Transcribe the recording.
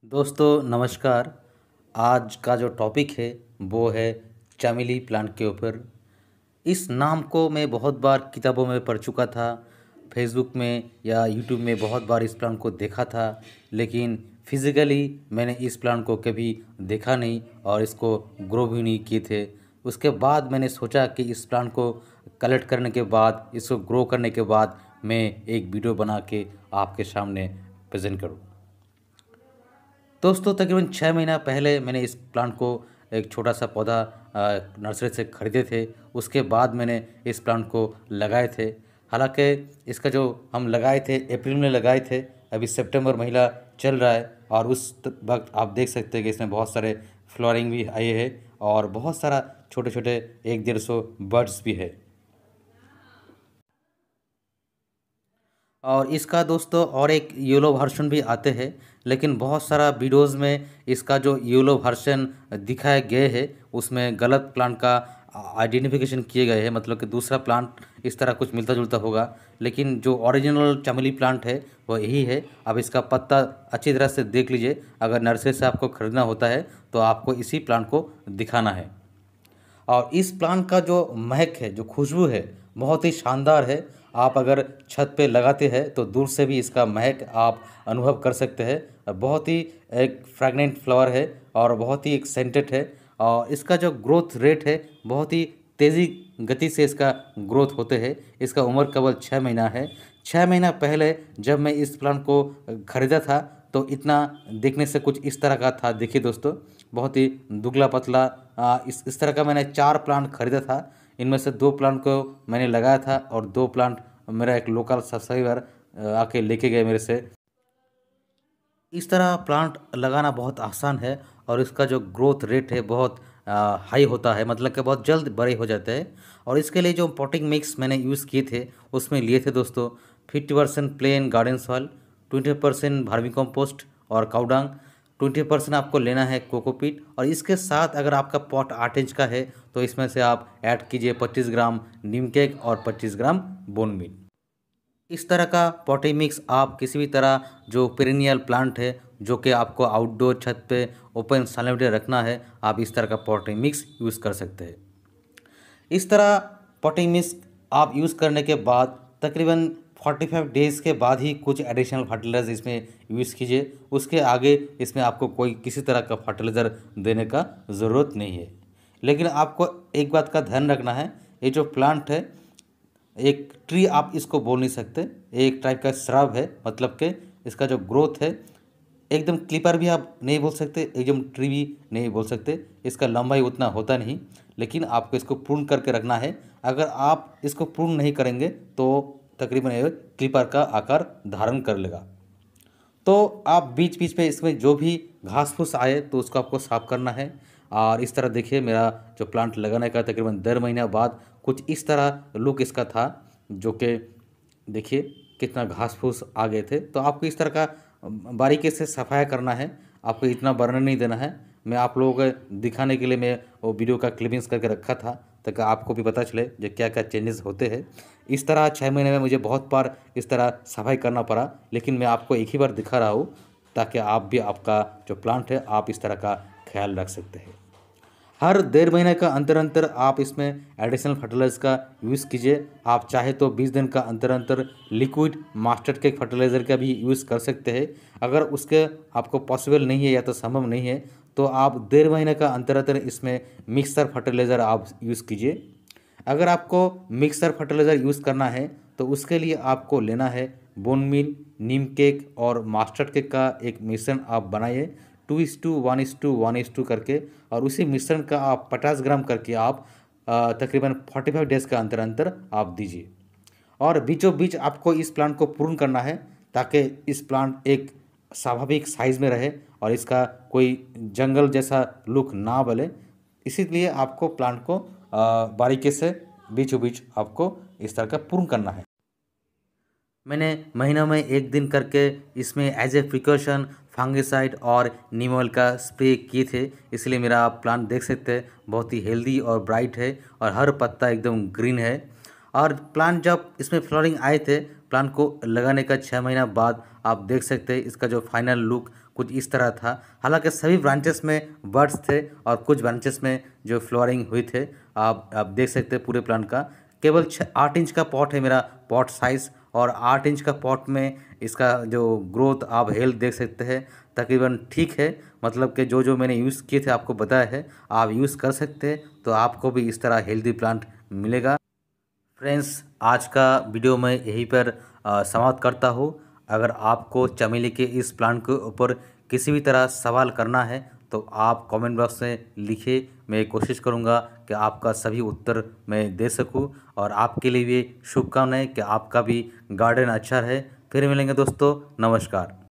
दोस्तों नमस्कार। आज का जो टॉपिक है वो है चमेली प्लांट के ऊपर। इस नाम को मैं बहुत बार किताबों में पढ़ चुका था, फेसबुक में या यूट्यूब में बहुत बार इस प्लांट को देखा था, लेकिन फिज़िकली मैंने इस प्लांट को कभी देखा नहीं और इसको ग्रो भी नहीं किए थे। उसके बाद मैंने सोचा कि इस प्लांट को कलेक्ट करने के बाद, इसको ग्रो करने के बाद मैं एक वीडियो बना के आपके सामने प्रेजेंट करूँ। दोस्तों तकरीबन 6 महीना पहले मैंने इस प्लांट को एक छोटा सा पौधा नर्सरी से ख़रीदे थे। उसके बाद मैंने इस प्लांट को लगाए थे। हालांकि इसका जो हम लगाए थे अप्रैल में लगाए थे, अभी सितंबर महीना चल रहा है और उस वक्त आप देख सकते हैं कि इसमें बहुत सारे फ्लावरिंग भी आए हैं और बहुत सारा छोटे छोटे 100-150 बर्ड्स भी है। और इसका दोस्तों और एक येलो वर्जन भी आते हैं, लेकिन बहुत सारा वीडियोज़ में इसका जो येलो वर्जन दिखाए गए हैं उसमें गलत प्लांट का आइडेंटिफिकेशन किए गए हैं, मतलब कि दूसरा प्लांट इस तरह कुछ मिलता जुलता होगा, लेकिन जो ओरिजिनल चमेली प्लांट है वो यही है। अब इसका पत्ता अच्छी तरह से देख लीजिए। अगर नर्सरी से आपको ख़रीदना होता है तो आपको इसी प्लांट को दिखाना है। और इस प्लांट का जो महक है, जो खुशबू है, बहुत ही शानदार है। आप अगर छत पे लगाते हैं तो दूर से भी इसका महक आप अनुभव कर सकते हैं। बहुत ही एक फ्रैग्नेंट फ्लावर है और बहुत ही एक सेंटेड है। और इसका जो ग्रोथ रेट है बहुत ही तेज़ी गति से इसका ग्रोथ होते हैं। इसका उम्र केवल 6 महीना है। 6 महीना पहले जब मैं इस प्लांट को ख़रीदा था तो इतना देखने से कुछ इस तरह का था। देखिए दोस्तों, बहुत ही दुबला पतला इस तरह का मैंने 4 प्लांट ख़रीदा था। इनमें से 2 प्लांट को मैंने लगाया था और 2 प्लांट मेरा एक लोकल सब्सक्राइबर आके लेके गए मेरे से। इस तरह प्लांट लगाना बहुत आसान है और इसका जो ग्रोथ रेट है बहुत हाई होता है, मतलब कि बहुत जल्द बड़े हो जाते हैं। और इसके लिए जो पॉटिंग मिक्स मैंने यूज़ किए थे उसमें लिए थे दोस्तों 50% plain garden soil, 20% vermi compost और काउडंग, 20% आपको लेना है कोकोपीट। और इसके साथ अगर आपका पॉट 8 इंच का है तो इसमें से आप ऐड कीजिए 25 ग्राम नीम केक और 25 ग्राम बोन मील। इस तरह का पॉटी मिक्स आप किसी भी तरह जो पेरिनियल प्लांट है, जो कि आपको आउटडोर छत पे ओपन सैलेड रखना है, आप इस तरह का पॉटी मिक्स यूज़ कर सकते हैं। इस तरह पॉटी मिक्स आप यूज़ करने के बाद तकरीबन 45 डेज़ के बाद ही कुछ एडिशनल फर्टिलाइज़र इसमें यूज़ कीजिए। उसके आगे इसमें आपको कोई किसी तरह का फर्टिलाइज़र देने का ज़रूरत नहीं है। लेकिन आपको एक बात का ध्यान रखना है, ये जो प्लांट है एक ट्री आप इसको बोल नहीं सकते, एक टाइप का श्रब है। मतलब कि इसका जो ग्रोथ है एकदम क्लिपर भी आप नहीं बोल सकते, एकदम ट्री भी नहीं बोल सकते। इसका लंबाई उतना होता नहीं, लेकिन आपको इसको पूर्ण करके रखना है। अगर आप इसको पूर्ण नहीं करेंगे तो तकरीबन ये क्लिपर का आकार धारण कर लेगा। तो आप बीच बीच में इसमें जो भी घास फूस आए तो उसको आपको साफ़ करना है। और इस तरह देखिए, मेरा जो प्लांट लगाने का तकरीबन 1.5 महीना बाद कुछ इस तरह लुक इसका था, जो कि देखिए कितना घास फूस आ गए थे। तो आपको इस तरह का बारीकी से सफाया करना है, आपको इतना बर्न नहीं देना है। मैं आप लोगों को दिखाने के लिए मैं वो वीडियो का क्लिपिंग्स करके रखा था ताकि आपको भी पता चले जो क्या क्या चेंजेस होते हैं। इस तरह 6 महीने में मुझे बहुत बार इस तरह सफाई करना पड़ा, लेकिन मैं आपको एक ही बार दिखा रहा हूँ ताकि आप भी आपका जो प्लांट है आप इस तरह का ख्याल रख सकते हैं। हर 1.5 महीने का अंतर अंतर आप इसमें एडिशनल फर्टिलाइज़र का यूज़ कीजिए। आप चाहे तो 20 दिन का अंतर अंतर लिक्विड मास्टर्ड केक फर्टिलाइज़र का भी यूज़ कर सकते हैं। अगर उसके आपको पॉसिबल नहीं है या तो संभव नहीं है तो आप 1.5 महीने का अंतर अंतर इसमें मिक्सर फर्टिलाइज़र आप यूज़ कीजिए। अगर आपको मिक्सर फर्टिलाइज़र यूज़ करना है तो उसके लिए आपको लेना है बोन मील, नीम केक और मास्टर्ड केक का एक मिश्रण आप बनाइए 2:1:1:1 करके, और उसी मिश्रण का आप 50 ग्राम करके आप तकरीबन 45 डेज़ का अंतर अंतर आप दीजिए। और बीचों बीच आपको इस प्लांट को पूर्ण करना है ताकि इस प्लांट एक स्वाभाविक साइज़ में रहे और इसका कोई जंगल जैसा लुक ना बने। इसीलिए आपको प्लांट को बारीकी से बीचों बीच आपको इस तरह का पूर्ण करना है। मैंने महीनों में 1 दिन करके इसमें एज ए प्रिकॉशन फंगिसाइड और नीम ऑयल का स्प्रे किए थे। इसलिए मेरा आप प्लांट देख सकते हैं बहुत ही हेल्दी और ब्राइट है और हर पत्ता एकदम ग्रीन है। और प्लांट जब इसमें फ्लावरिंग आए थे, प्लांट को लगाने का 6 महीना बाद आप देख सकते हैं इसका जो फाइनल लुक कुछ इस तरह था। हालांकि सभी ब्रांचेस में बर्ड्स थे और कुछ ब्रांचेस में जो फ्लोरिंग हुई थे। आप देख सकते हैं पूरे प्लांट का। केवल 8 इंच का पॉट है मेरा पॉट साइज़, और 8 इंच का पॉट में इसका जो ग्रोथ आप हेल्थ देख सकते हैं तकरीबन ठीक है। मतलब कि जो जो मैंने यूज़ किए थे आपको बताया है, आप यूज़ कर सकते हैं तो आपको भी इस तरह हेल्दी प्लांट मिलेगा। फ्रेंड्स, आज का वीडियो मैं यहीं पर समाप्त करता हूँ। अगर आपको चमेली के इस प्लांट के ऊपर किसी भी तरह सवाल करना है तो आप कमेंट बॉक्स में लिखिए। मैं कोशिश करूँगा कि आपका सभी उत्तर मैं दे सकूँ, और आपके लिए भी शुभकामनाएं कि आपका भी गार्डन अच्छा रहे। फिर मिलेंगे दोस्तों, नमस्कार।